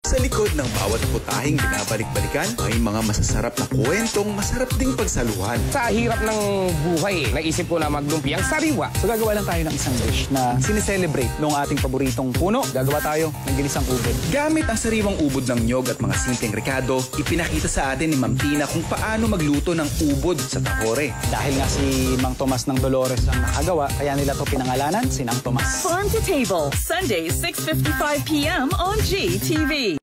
Sa likod ng bawat putahing binabalik-balikan, may mga masasarap na kwentong masarap ding pagsaluhan. Sa hirap ng buhay, naisip ko na maglumpiang sariwa. So gagawa lang tayo ng isang dish na sineselebrate ng ating paboritong puno. Gagawa tayo ng ginisang ubod. Gamit ang sariwang ubod ng nyog at mga simpleng rekado, ipinakita sa atin ni Ma'am Tina kung paano magluto ng ubod sa tahore. Dahil nga si Mang Tomas ng Dolores ang nakagawa, kaya nila to pinangalanan, Sinang Tomas. Farm to Table, Sundays 6:55 p.m. on GTV.